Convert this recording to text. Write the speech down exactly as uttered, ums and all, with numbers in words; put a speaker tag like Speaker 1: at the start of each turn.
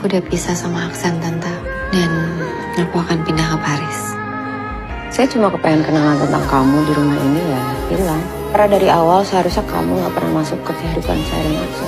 Speaker 1: Aku udah pisah sama Aksan, Tante. Dan aku akan pindah ke Paris.
Speaker 2: Saya cuma kepengen kenalan tentang kamu di rumah ini ya hilang. Karena dari awal seharusnya kamu gak pernah masuk ke kehidupan saya dan Aksan.